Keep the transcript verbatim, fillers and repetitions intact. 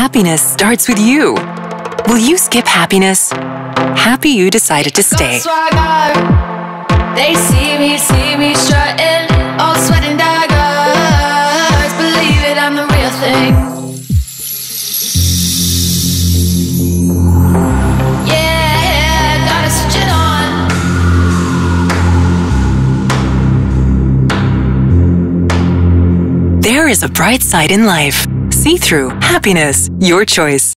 Happiness starts with you. Will you skip happiness? Happy you decided to stay. They see me, see me strutting, all sweat and daggers. Believe it, I'm the real thing. Yeah, gotta switch it on. There is a bright side in life. C-Thru, happiness, your choice.